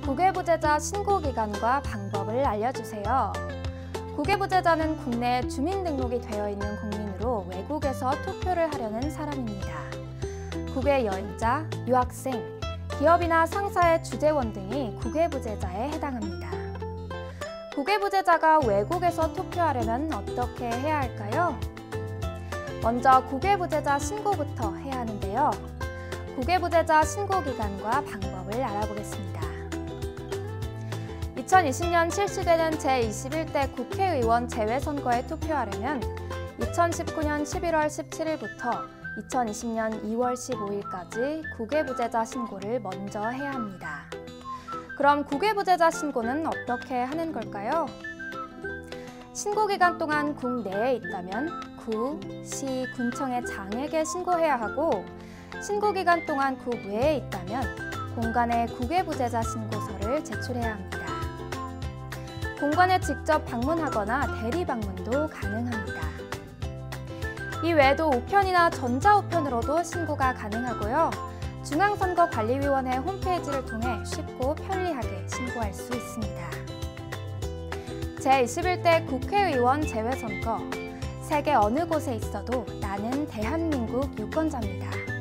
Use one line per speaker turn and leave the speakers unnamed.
국외부재자 신고기간과 방법을 알려주세요. 국외부재자는 국내에 주민등록이 되어 있는 국민으로 외국에서 투표를 하려는 사람입니다. 국외 여행자, 유학생, 기업이나 상사의 주재원 등이 국외부재자에 해당합니다. 국외부재자가 외국에서 투표하려면 어떻게 해야 할까요? 먼저 국외부재자 신고부터 해야 하는데요. 국외부재자 신고기간과 방법을 알아보겠습니다. 2020년 실시되는 제21대 국회의원 재외선거에 투표하려면 2019년 11월 17일부터 2020년 2월 15일까지 국외부재자 신고를 먼저 해야 합니다. 그럼 국외부재자 신고는 어떻게 하는 걸까요? 신고기간 동안 국내에 있다면 구, 시, 군청의 장에게 신고해야 하고 신고기간 동안 국외에 있다면 공관에 국외부재자 신고서를 제출해야 합니다. 공관에 직접 방문하거나 대리방문도 가능합니다. 이 외에도 우편이나 전자우편으로도 신고가 가능하고요. 중앙선거관리위원회 홈페이지를 통해 쉽고 편리하게 신고할 수 있습니다. 제21대 국회의원 재외선거, 세계 어느 곳에 있어도 나는 대한민국 유권자입니다.